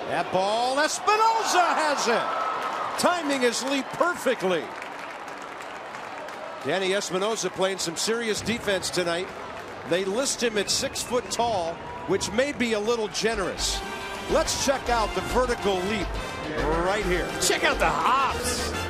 That ball, Espinoza has it. Timing his leap perfectly. Danny Espinoza playing some serious defense tonight. They list him at 6 foot tall, which may be a little generous. Let's check out the vertical leap right here. Check out the hops.